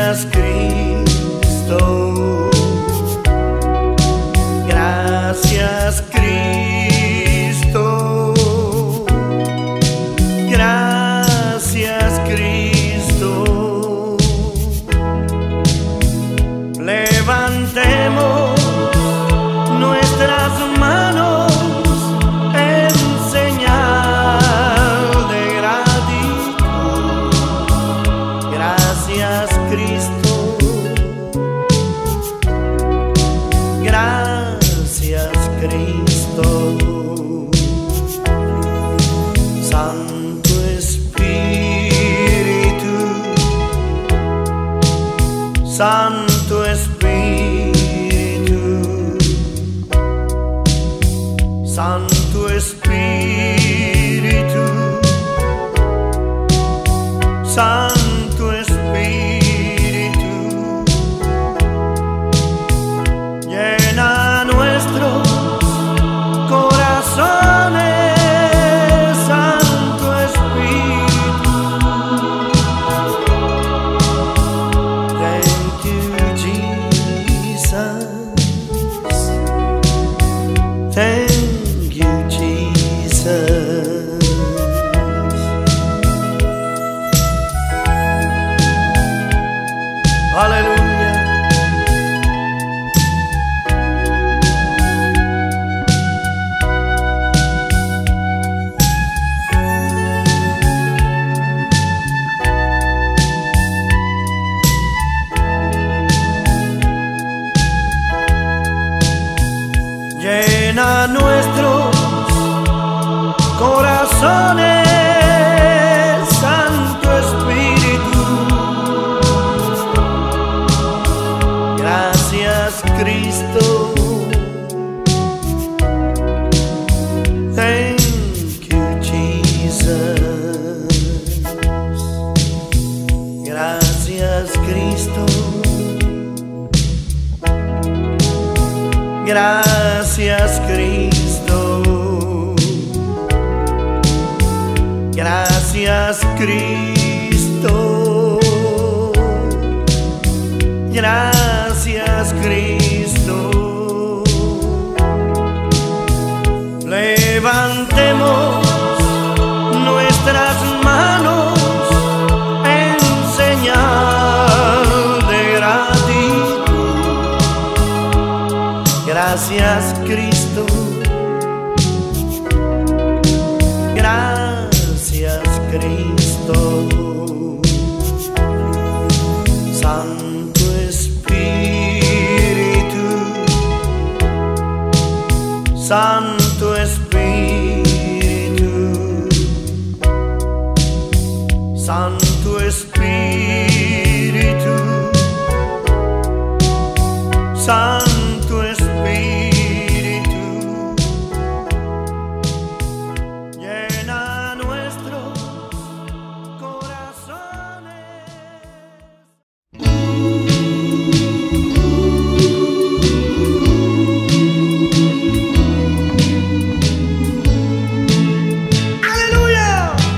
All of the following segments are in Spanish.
Gracias, Cristo. Gracias, Cristo. Gracias, Cristo. Levantemos nuestras manos en señal de gratitud. Gracias, Cristo. Gracias, Cristo. Santo Espíritu, Santo Espíritu, Santo Espíritu, Santo Espíritu, llena nuestros corazones, Santo Espíritu. Thank you, Jesus. Thank you, Jesus. Aleluya. Llena nuestros corazones, Santo Espíritu. Gracias, Cristo. Thank you, Jesus. Gracias, Cristo. Gracias, Cristo. Gracias, Cristo. Gracias, Cristo. Levantemos nuestras manos en señal de gratitud. Gracias, Cristo. Gracias, Cristo. Santo Espíritu, Santo Espíritu, Santo Espíritu, Santo Espíritu, llena nuestros corazones. ¡Aleluya!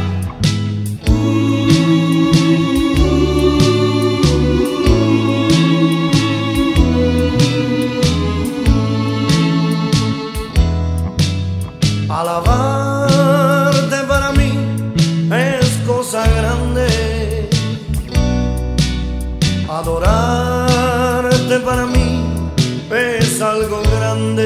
Alabarte para mí es cosa grande, adorarte para mí es algo grande.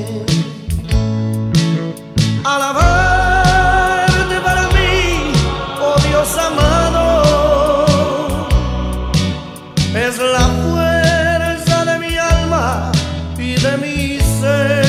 Alabarte para mí, oh Dios amado, es la fuerza de mi alma y de mi ser.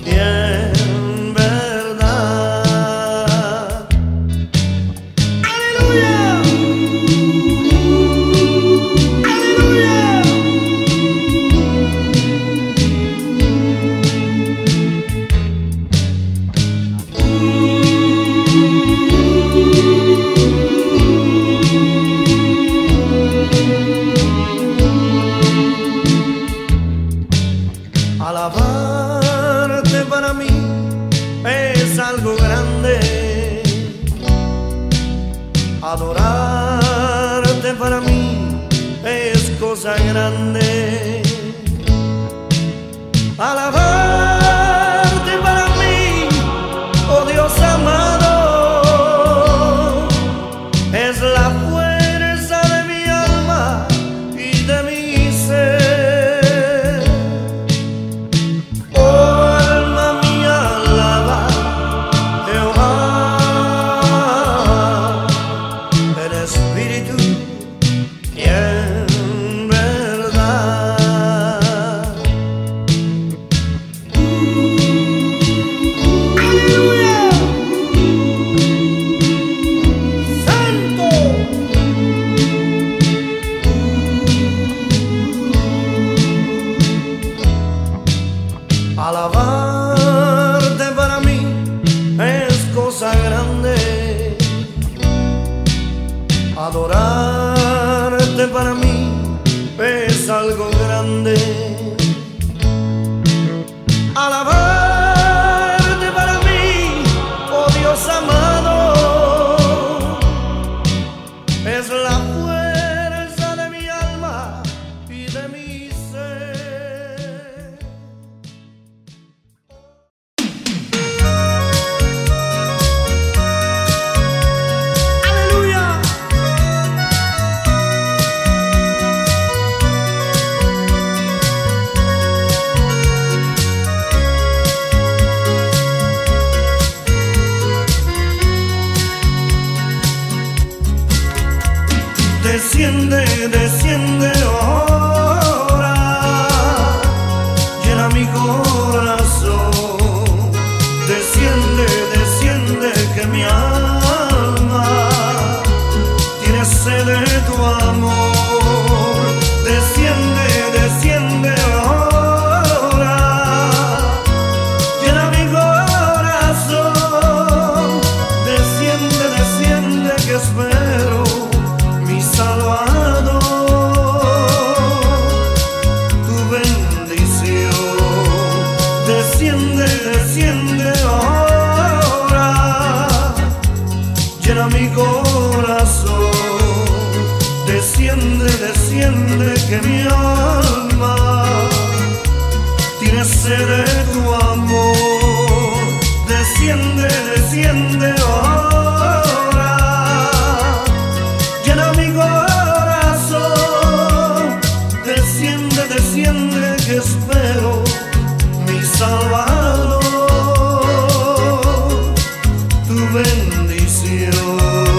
y en verdad. ¡Aleluya! Alabarte para mí es algo grande, adorarte para mí es cosa grande. Alabarte para mí, oh Dios amado, es la fuerza de mi alma y de mi ser. Alabarte para mí es cosa grande, adorarte para mí es algo grande. Alabarte para mí, oh Dios amado, es la fuerza de mi alma y de mi ser. Desciende, desciende ahora, llena mi corazón. Desciende, desciende que mi alma tiene sed de tu amor. Desciende, desciende ahora, llena mi corazón. Desciende, desciende que espero Salvador, tu bendición. Desciende, desciende ahora, llena mi corazón. Desciende, desciende que mi alma tiene sed de tu amor. Desciende, desciende ahora, llena mi corazón. Desciende, desciende que espero mi Salvador, tu bendición.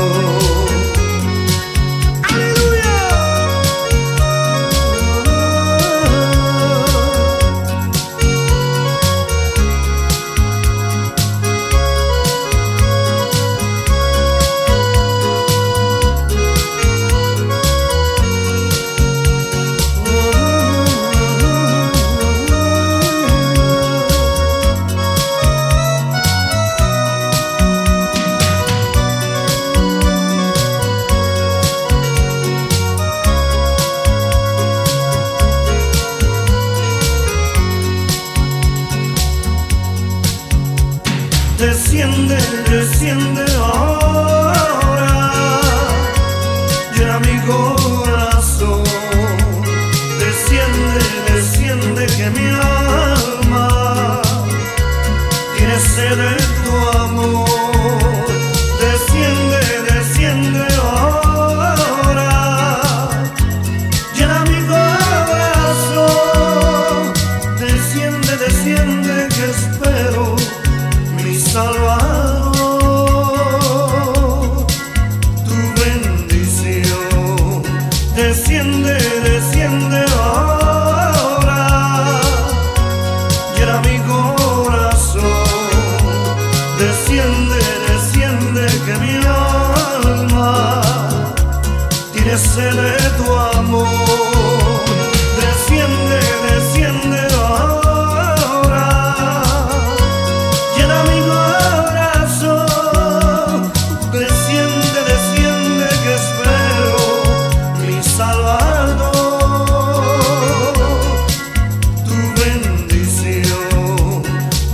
Desciende, desciende ahora, llena mi corazón. Desciende, desciende que mi alma tiene sed de tu amor. Desciende, desciende ahora, llena mi corazón. Desciende, desciende que espero Salvador,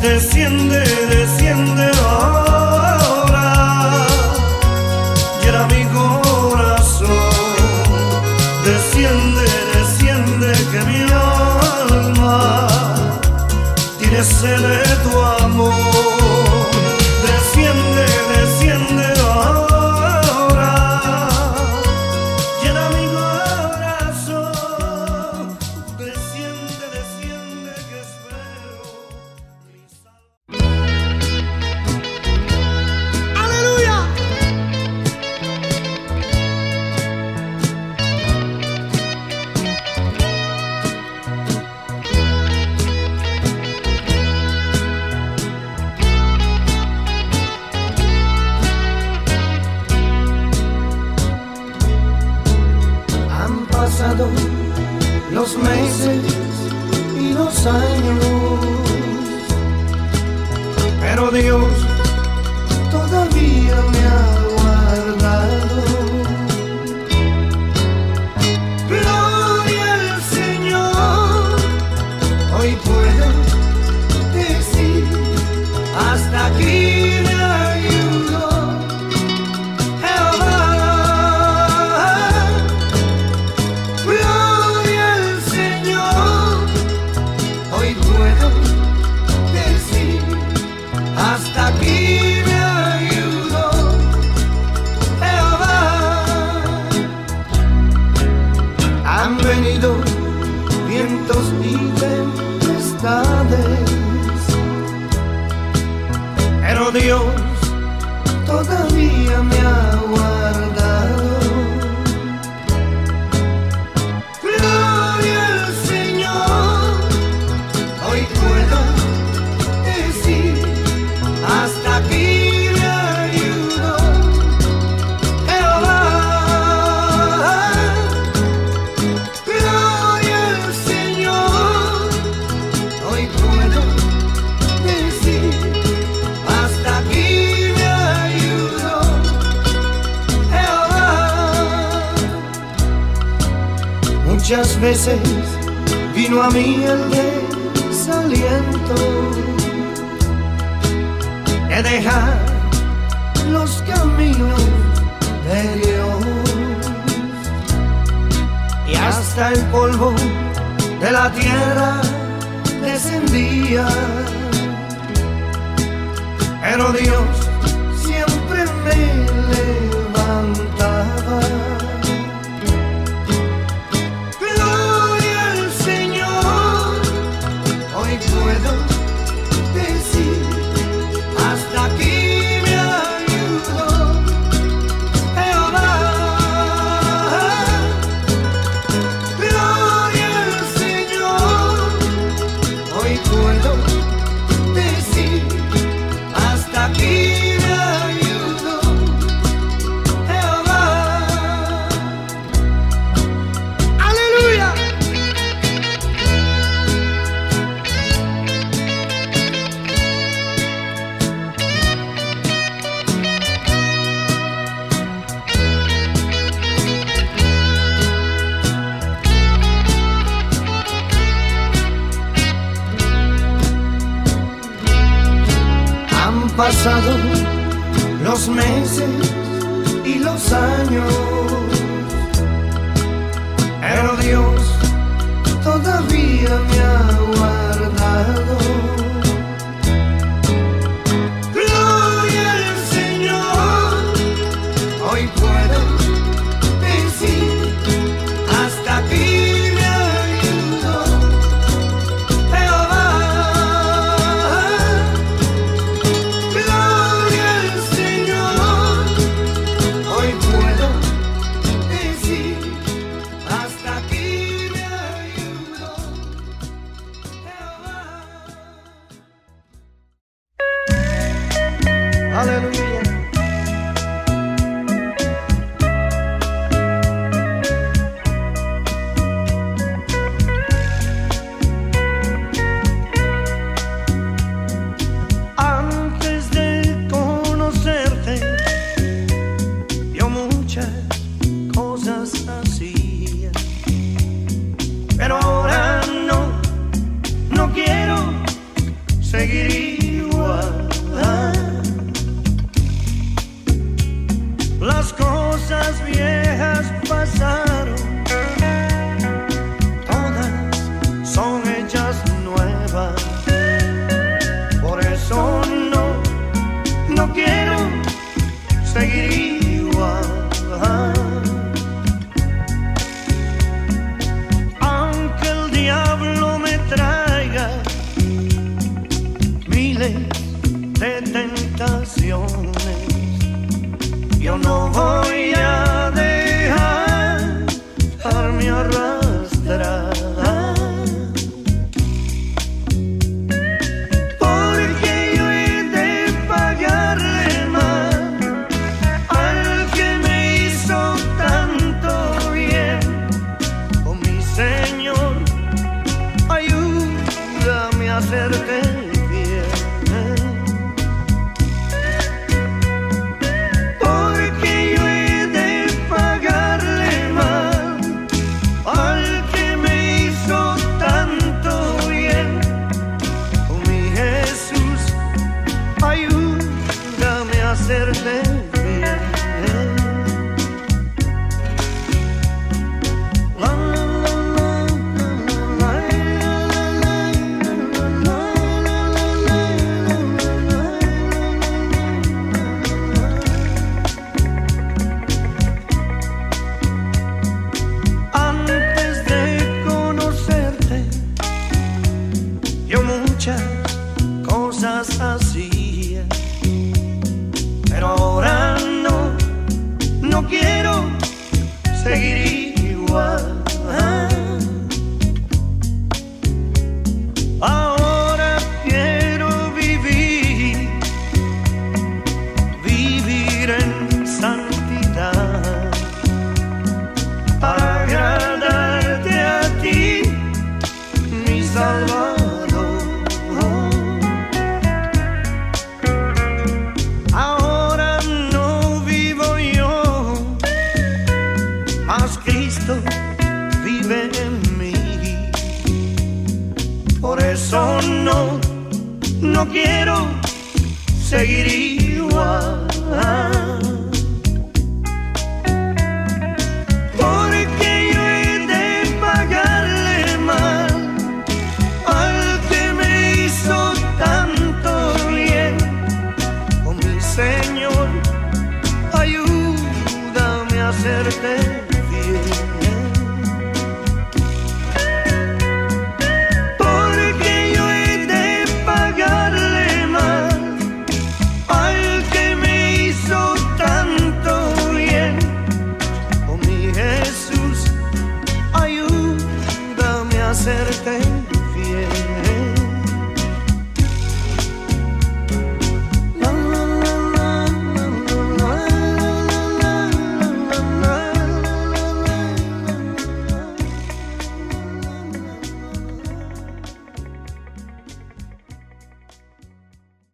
Desciende, desciende ahora, llena mi corazón. Desciende, desciende que mi alma tiene sed de tu amor. Desciende, desciende ahora, llena mi corazón. Desciende, desciende que espero mi salvación. ¡Aleluya! Los meses y los años, pero Dios todavía me ha guardado. Gloria al Señor, hoy puedo decir, hasta aquí me ayudó Jehová. Hasta aquí me ayudó Jehová. Han venido vientos y tempestades, pero Dios todavía me ha guardado. Gloria al Señor, hoy puedo decir, hasta aquí me ayudó Jehová. Gloria al Señor, hoy puedo decir, hasta aquí me ayudó Jehová. Muchas veces vino a mí el desaliento de dejar los caminos de Dios, y hasta el polvo de la tierra descendía, pero Dios siempre me levantaba. Gloria al Señor, hoy puedo decir, hasta aquí me ayudó Jehová. Gloria al Señor, hoy puedo decir, hasta aquí me ayudó Jehová. ¡Aleluya! Han pasado los meses y los años, pero Dios todavía me ha guardado. Gloria al Señor, hoy puedo decir, hasta aquí me ayudó Jehová. Gloria al Señor, hoy puedo decir, hasta aquí me ayudó Jehová. Aleluya. Antes de conocerte, yo muchas cosas hacía, pero ahora no quiero seguir igual. Las cosas viejas pasaron, todas son hechas nuevas. Por eso no quiero seguir igual. Aunque el diablo me traiga miles de tentaciones, yo no voy a dejarme arrastrar, porque yo he de pagarle mal al que me hizo tanto bien. Oh, mi Señor, ayúdame a hacerte bien. Hacerte bien. La, la, la, la, antes de conocerte, yo muchas cosas hacía, pero ahora no quiero seguir igual. Ahora quiero vivir en santidad, para agradarte a ti, mi Salvador. Cristo vive en mí, por eso no quiero seguir igual.